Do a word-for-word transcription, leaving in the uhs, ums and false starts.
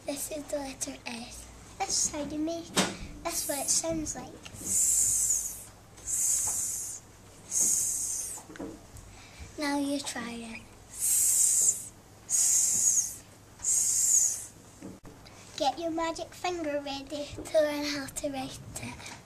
This is the letter S. This is how you make it. That's what it sounds like. S, s, s. Now you try it. S, s, s. Get your magic finger ready to learn how to write it.